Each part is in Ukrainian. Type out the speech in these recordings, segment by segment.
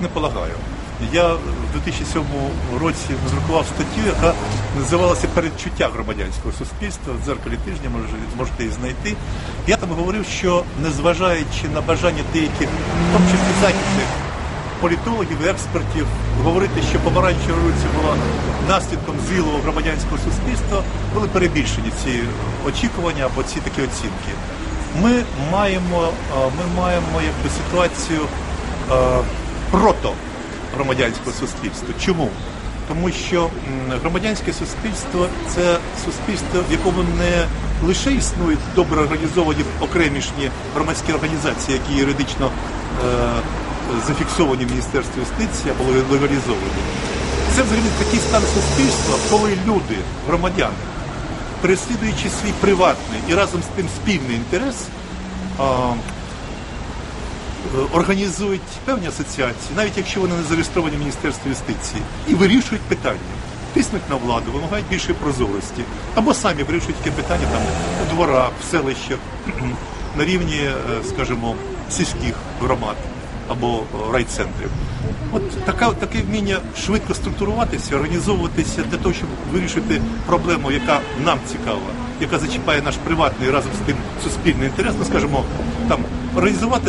не полагаю. Я в 2007 році роздрукував статтю, яка називалася «Передчуття громадянського суспільства» в «Дзеркалі тижня», можете її знайти. Я там говорив, що незважаючи на бажання деяких, в тому числі західних політологів, експертів, говорити, що помаранчева революція була наслідком зрілого громадянського суспільства, були перебільшені ці очікування або ці такі оцінки. Ми маємо якби ситуацію протогромадянського суспільства. Чому? Тому що громадянське суспільство – це суспільство, в якому не лише існують добре організовані окремішні громадські організації, які юридично зафіксовані в Міністерстві юстиції або легалізовані. Це взагалі такий стан суспільства, коли люди, громадяни, переслідуючи свій приватний і разом з тим спільний інтерес, організують певні асоціації, навіть якщо вони не зареєстровані в Міністерстві юстиції, і вирішують питання. Тиснуть на владу, вимагають більшої прозорості. Або самі вирішують таке питання там, у дворах, в селищах, на рівні, скажімо, сільських громад або райцентрів. От таке вміння швидко структуруватися, організовуватися для того, щоб вирішити проблему, яка нам цікава, яка зачіпає наш приватний разом з тим суспільний інтерес, ну, скажімо, там, організувати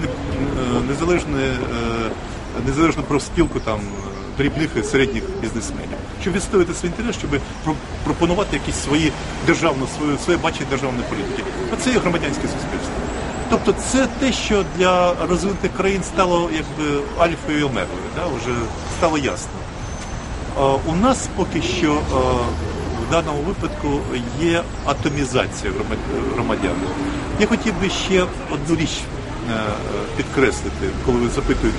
незалежну профспілку там, дрібних і середніх бізнесменів, щоб відстояти свій інтерес, щоб пропонувати якісь своє бачення державної політики. Оце є громадянське суспільство. Тобто це те, що для розвинутих країн стало якби альфою і омегою, вже стало ясно. У нас поки що в даному випадку є атомізація громадян. Я хотів би ще одну річ підкреслити, коли ви запитуєте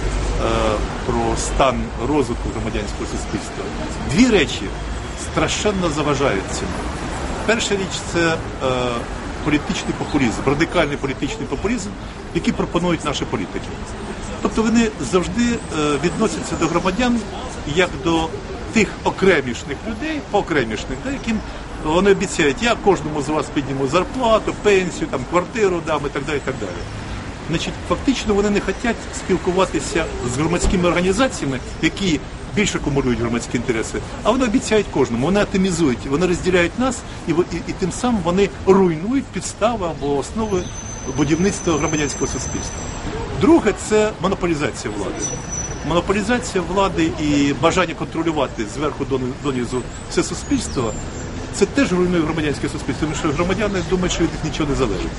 про стан розвитку громадянського суспільства. Дві речі страшенно заважають цьому. Перша річ – це політичний популізм, радикальний політичний популізм, який пропонують наші політики. Тобто вони завжди відносяться до громадян як до тих окремішних людей, яким вони обіцяють, я кожному з вас підніму зарплату, пенсію, там, квартиру дам і так далі, і так далі. Значить, фактично вони не хочуть спілкуватися з громадськими організаціями, які більше акумулюють громадські інтереси, а вони обіцяють кожному, вони атомізують, вони розділяють нас і тим самим вони руйнують підстави або основи будівництва громадянського суспільства. Друге – це монополізація влади. Монополізація влади і бажання контролювати зверху донизу все суспільство – це теж руйнує громадянське суспільство, тому що громадяни думають, що від них нічого не залежить.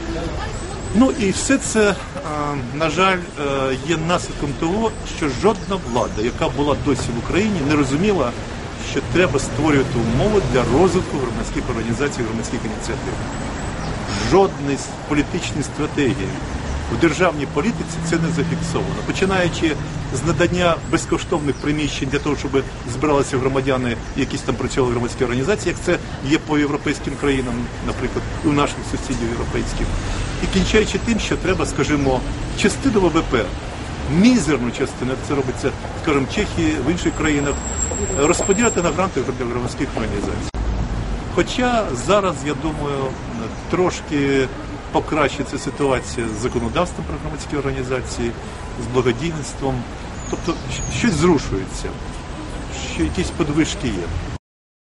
Ну і все це, на жаль, є наслідком того, що жодна влада, яка була досі в Україні, не розуміла, що треба створювати умови для розвитку громадських організацій, громадських ініціатив. Жодної політичної стратегії в державній політиці це не зафіксовано. Починаючи з надання безкоштовних приміщень для того, щоб збиралися громадяни, якісь там працювали громадські організації, як це є по європейським країнам, наприклад, і у наших сусідів європейських. І кінчаючи тим, що треба, скажімо, частину ВВП, мізерну частину, як це робиться, скажімо, в Чехії, в інших країнах, розподіляти на гранти для громадських організацій. Хоча зараз, я думаю, трошки покращиться ситуація з законодавством про громадські організації, з благодійництвом. Тобто щось зрушується, що якісь подвижки є.